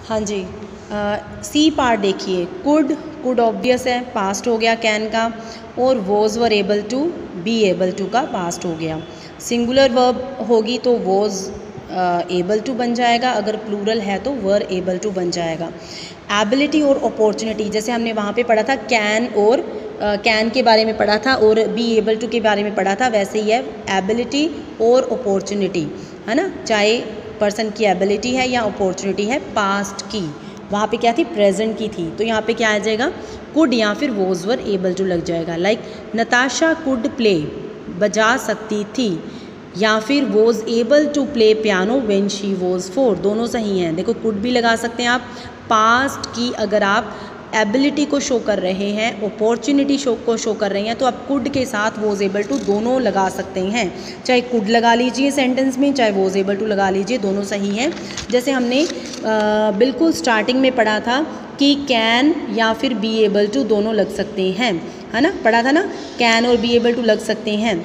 हाँ जी, C part देखिए। कुड ऑब्वियस है, पास्ट हो गया कैन का, और was were able to, be able to का पास्ट हो गया। सिंगुलर वर्ब होगी तो वॉज एबल टू बन जाएगा, अगर प्लूरल है तो वर एबल टू बन जाएगा। एबिलिटी और अपॉर्चुनिटी, जैसे हमने वहाँ पे पढ़ा था कैन और कैन के बारे में पढ़ा था और बी एबल टू के बारे में पढ़ा था, वैसे ही है एबिलिटी और अपॉर्चुनिटी, है ना। चाहे पर्सन की एबिलिटी है या अपॉर्चुनिटी है पास्ट की, वहाँ पे क्या थी, प्रेजेंट की थी, तो यहाँ पे क्या आ जाएगा, कुड या फिर वॉज वर एबल टू लग जाएगा। लाइक नताशा कुड प्ले, बजा सकती थी, या फिर was able to play piano when she was 4, दोनों सही हैं। देखो कुड भी लगा सकते हैं आप, पास्ट की अगर आप एबिलिटी को शो कर रहे हैं, अपॉर्चुनिटी को शो कर रहे हैं, तो आप कुड के साथ वॉज एबल टू दोनों लगा सकते हैं। चाहे कुड लगा लीजिए सेंटेंस में, चाहे वॉज एबल टू लगा लीजिए, दोनों सही हैं। जैसे हमने बिल्कुल स्टार्टिंग में पढ़ा था कि कैन या फिर बी एबल टू दोनों लग सकते हैं, है ना, पढ़ा था ना, कैन और बी एबल टू लग सकते हैं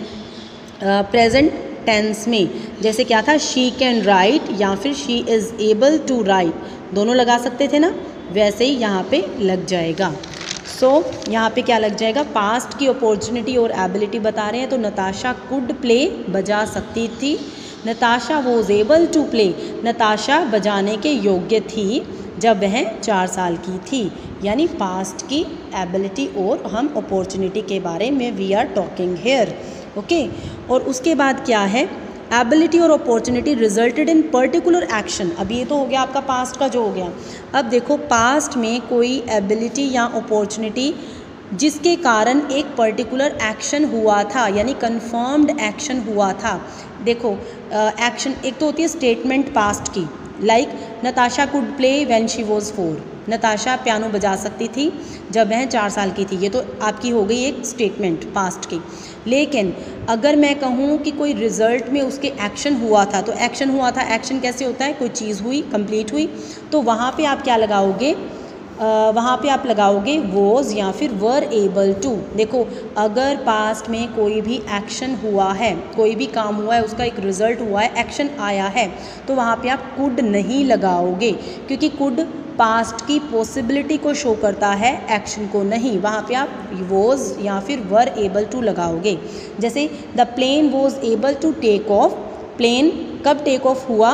प्रेजेंट टेंस में। जैसे क्या था, शी कैन राइट या फिर she is able to write, दोनों लगा सकते थे ना, वैसे ही यहाँ पे लग जाएगा। सो यहाँ पे क्या लग जाएगा, पास्ट की अपॉर्चुनिटी और एबिलिटी बता रहे हैं, तो नताशा कुड प्ले, बजा सकती थी। Natasha was able to play, Natasha बजाने के योग्य थी जब वह 4 साल की थी, यानी पास्ट की एबिलिटी और हम अपॉर्चुनिटी के बारे में we are talking here. Okay, और उसके बाद क्या है, एबिलिटी और opportunity resulted in particular action. अब ये तो हो गया आपका पास्ट का जो हो गया। अब देखो पास्ट में कोई एबिलिटी या अपॉर्चुनिटी जिसके कारण एक पर्टिकुलर एक्शन हुआ था, यानी कंफर्म्ड एक्शन हुआ था। देखो एक्शन एक तो होती है स्टेटमेंट पास्ट की, like Natasha could play when she was 4, Natasha piano बजा सकती थी जब वह 4 साल की थी, ये तो आपकी हो गई एक स्टेटमेंट पास्ट की। लेकिन अगर मैं कहूँ कि कोई रिजल्ट में उसके एक्शन हुआ था, तो एक्शन हुआ था, एक्शन कैसे होता है, कोई चीज़ हुई, कंप्लीट हुई, तो वहाँ पे आप क्या लगाओगे, वहाँ पे आप लगाओगे वॉज या फिर वर एबल टू। देखो अगर पास्ट में कोई भी एक्शन हुआ है, कोई भी काम हुआ है, उसका एक रिजल्ट हुआ है, एक्शन आया है, तो वहाँ पे आप कुड नहीं लगाओगे, क्योंकि कुड पास्ट की पॉसिबिलिटी को शो करता है, एक्शन को नहीं। वहाँ पे आप वॉज या फिर वर एबल टू लगाओगे। जैसे the plane was able to take off, plane कब टेक ऑफ हुआ,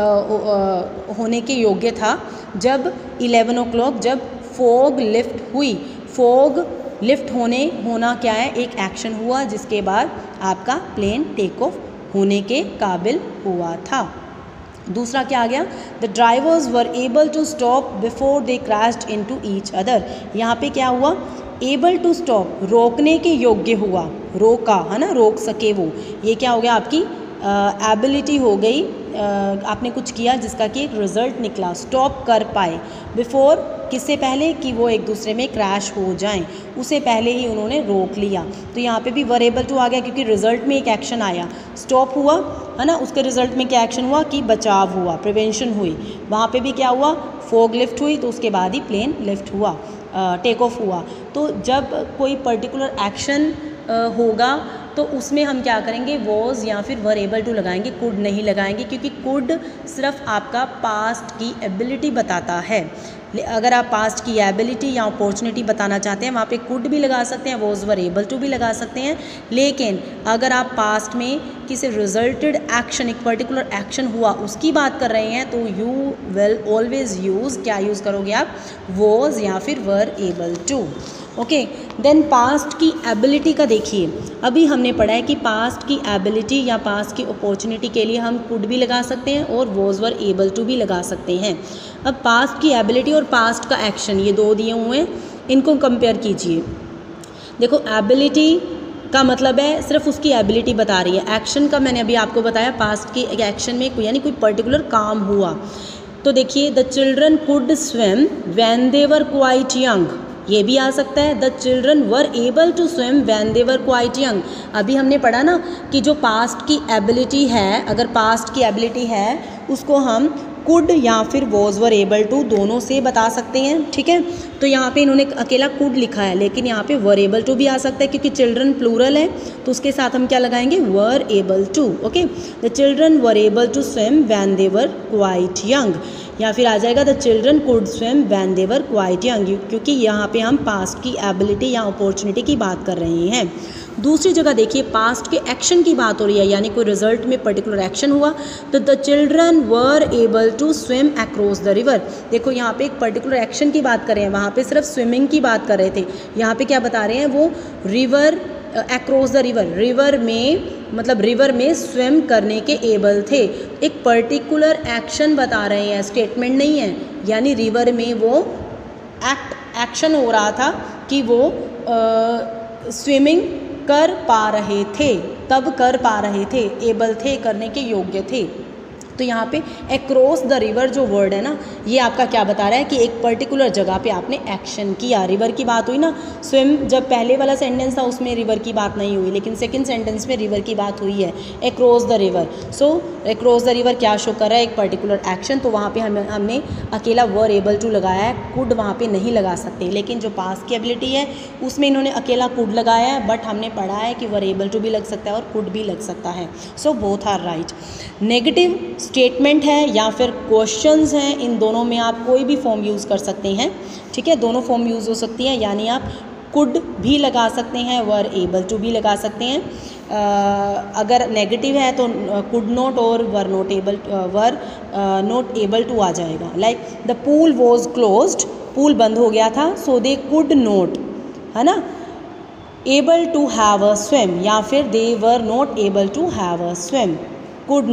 होने के योग्य था जब 11 o'clock, जब फॉग लिफ्ट हुई। फॉग लिफ्ट होना क्या है, एक एक्शन हुआ जिसके बाद आपका प्लेन टेक ऑफ होने के काबिल हुआ था। दूसरा क्या आ गया, the drivers were able to stop before they crashed into each other. यहाँ पे क्या हुआ, एबल टू स्टॉप, रोकने के योग्य हुआ, रोका, है ना, रोक सके वो, ये क्या हो गया, आपकी एबिलिटी हो गई। आपने कुछ किया जिसका कि एक रिजल्ट निकला, स्टॉप कर पाए। बिफोर किससे पहले कि वो एक दूसरे में क्रैश हो जाएं, उसे पहले ही उन्होंने रोक लिया। तो यहाँ पे भी वर एबल टू आ गया, क्योंकि रिजल्ट में एक एक्शन आया, स्टॉप हुआ, है ना, उसके रिजल्ट में क्या एक्शन हुआ कि बचाव हुआ, प्रिवेंशन हुई। वहाँ पे भी क्या हुआ, फॉग लिफ्ट हुई, तो उसके बाद ही प्लेन लिफ्ट हुआ, टेक ऑफ हुआ। तो जब कोई पर्टिकुलर एक्शन होगा तो उसमें हम क्या करेंगे, वॉज या फिर वर एबल टू लगाएंगे, कुड नहीं लगाएंगे, क्योंकि कुड सिर्फ आपका पास्ट की एबिलिटी बताता है। अगर आप पास्ट की एबिलिटी या अपॉर्चुनिटी बताना चाहते हैं, वहाँ पे कुड भी लगा सकते हैं, वॉज वर एबल टू भी लगा सकते हैं। लेकिन अगर आप पास्ट में किसी रिजल्टेड एक्शन, एक पर्टिकुलर एक्शन हुआ, उसकी बात कर रहे हैं, तो यू विल ऑलवेज यूज़, क्या यूज़ करोगे आप, वॉज या फिर were able to. Okay, then past की एबिलिटी का देखिए। अभी हमने पढ़ा है कि पास्ट की एबिलिटी या पास्ट की अपॉर्चुनिटी के लिए हम कुड भी लगा सकते हैं और वॉज वर एबल टू भी लगा सकते हैं। अब पास्ट की एबिलिटी और पास्ट का एक्शन, ये दो दिए हुए हैं, इनको कंपेयर कीजिए। देखो एबिलिटी का मतलब है सिर्फ उसकी एबिलिटी बता रही है, एक्शन का मैंने अभी आपको बताया, पास्ट की एक्शन में यानी कोई पर्टिकुलर काम हुआ। तो देखिए the children could swim when they were quite young, ये भी आ सकता है, the children were able to swim when they were quite young. अभी हमने पढ़ा ना कि जो पास्ट की एबिलिटी है, अगर पास्ट की एबिलिटी है उसको हम कुड या फिर वॉज वर एबल टू, दोनों से बता सकते हैं, ठीक है। तो यहाँ पे इन्होंने अकेला कुड लिखा है, लेकिन यहाँ पे वर एबल टू भी आ सकता है क्योंकि चिल्ड्रन प्लूरल है, तो उसके साथ हम क्या लगाएंगे, were able to. Okay, the children were able to swim when they were quite young, या फिर आ जाएगा the children could swim when they were quite young, क्योंकि यहाँ पे हम पास्ट की एबिलिटी या अपॉर्चुनिटी की बात कर रहे हैं। दूसरी जगह देखिए पास्ट के एक्शन की बात हो रही है, यानी कोई रिजल्ट में पर्टिकुलर एक्शन हुआ, तो the children were able to swim across the river. देखो यहाँ पे एक पर्टिकुलर एक्शन की बात कर रहे हैं, वहाँ पे सिर्फ स्विमिंग की बात कर रहे थे, यहाँ पे क्या बता रहे हैं, वो river across the river, river में मतलब रिवर में स्विम करने के एबल थे। एक पर्टिकुलर एक्शन बता रहे हैं, स्टेटमेंट नहीं है, यानी रिवर में वो एक्शन हो रहा था कि वो स्विमिंग कर पा रहे थे, तब कर पा रहे थे, एबल थे, करने के योग्य थे। तो यहाँ पे अक्रॉस द रिवर जो वर्ड है ना, ये आपका क्या बता रहा है कि एक पर्टिकुलर जगह पे आपने एक्शन किया। रिवर की बात हुई ना, स्विम जब पहले वाला सेंटेंस था उसमें रिवर की बात नहीं हुई, लेकिन सेकंड सेंटेंस में रिवर की बात हुई है, across the river. So across the river क्या शो कर रहा है, एक पर्टिकुलर एक्शन, तो वहाँ पे हमने अकेला वर एबल टू लगाया है, कुड वहाँ पे नहीं लगा सकते। लेकिन जो पास्ट की एबिलिटी है उसमें इन्होंने अकेला कुड लगाया है, बट हमने पढ़ा है कि वर एबल टू भी लग सकता है और कुड भी लग सकता है। So both are right. Negative statement है या फिर क्वेश्चंस हैं, इन दोनों में आप कोई भी फॉर्म यूज़ कर सकते हैं, ठीक है, दोनों फॉर्म यूज़ हो सकती हैं, यानी आप कुड भी लगा सकते हैं, वर एबल टू भी लगा सकते हैं। अगर नेगेटिव है तो कुड नॉट और वर नॉट एबल टू आ जाएगा। Like the pool was closed, pool बंद हो गया था, सो दे कुड नॉट, है ना, able to have a swim, या फिर they were not able to have a swim. could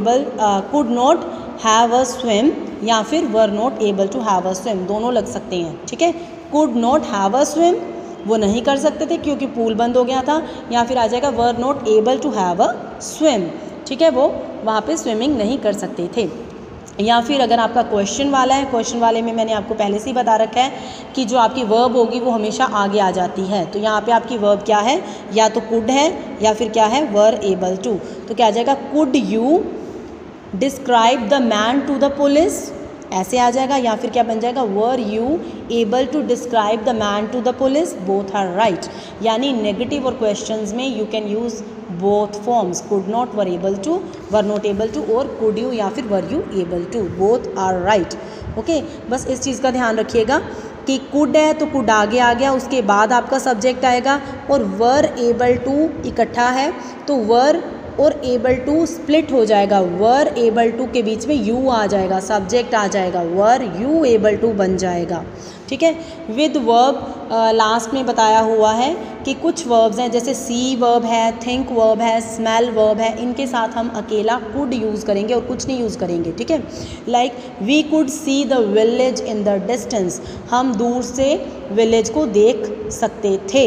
not have a swim या फिर were not able to have a swim, दोनों लग सकते हैं, ठीक है। could not have a swim वो नहीं कर सकते थे क्योंकि पूल बंद हो गया था, या फिर आ जाएगा were not able to have a swim, ठीक है, वो वहाँ पे स्विमिंग नहीं कर सकते थे। या फिर अगर आपका क्वेश्चन वाला है, क्वेश्चन वाले में मैंने आपको पहले से ही बता रखा है कि जो आपकी वर्ब होगी वो हमेशा आगे आ जाती है। तो यहाँ पे आपकी वर्ब क्या है, या तो कुड है या फिर क्या है, वर एबल टू। तो क्या आ जाएगा, could you describe the man to the police, ऐसे आ जाएगा, या फिर क्या बन जाएगा, were you able to describe the man to the police, both are right. यानी नेगेटिव और क्वेश्चंस में you can use both forms, could not, were able to, were not able to, और कुड यू या फिर were you able to, both are right. Okay, बस इस चीज़ का ध्यान रखिएगा कि कुड है तो कुड आगे आ गया, उसके बाद आपका सब्जेक्ट आएगा, और वर एबल टू इकट्ठा है तो वर और एबल टू स्प्लिट हो जाएगा, वर एबल टू के बीच में यू आ जाएगा, सब्जेक्ट आ जाएगा, वर यू एबल टू बन जाएगा, ठीक है। विद वर्ब लास्ट में बताया हुआ है कि कुछ वर्ब्स हैं, जैसे सी वर्ब है, थिंक वर्ब है, स्मेल वर्ब है, इनके साथ हम अकेला कुड यूज़ करेंगे और कुछ नहीं यूज़ करेंगे, ठीक है। Like we could see the village in the distance, हम दूर से विलेज को देख सकते थे।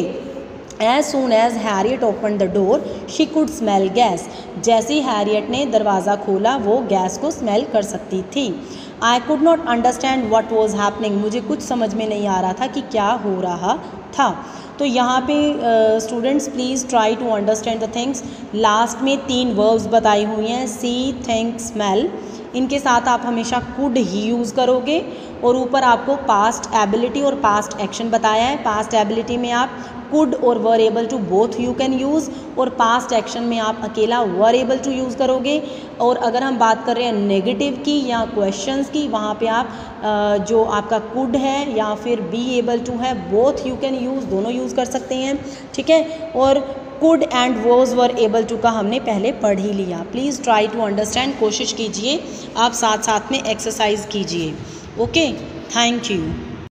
As soon as Harriet opened the door, she could smell gas. जैसे ही हैरियट ने दरवाज़ा खोला वो गैस को स्मेल कर सकती थी। I could not understand what was happening. मुझे कुछ समझ में नहीं आ रहा था कि क्या हो रहा था। तो यहाँ पे students please try to understand the things. Last में 3 वर्ब्स बताई हुई हैं, सी, थिंक, स्मेल, इनके साथ आप हमेशा कुड ही यूज़ करोगे, और ऊपर आपको पास्ट एबिलिटी और पास्ट एक्शन बताया है। पास्ट एबिलिटी में आप कुड और were able to both you can use, और पास्ट एक्शन में आप अकेला वर एबल टू यूज़ करोगे। और अगर हम बात कर रहे हैं नेगेटिव की या क्वेश्चंस की, वहाँ पे आप जो आपका कुड है या फिर बी एबल टू है, बोथ यू कैन यूज़, दोनों यूज़ कर सकते हैं, ठीक है। और could and was were able to का हमने पहले पढ़ ही लिया। प्लीज़ ट्राई टू अंडरस्टैंड, कोशिश कीजिए, आप साथ साथ में एक्सरसाइज कीजिए। Okay, thank you.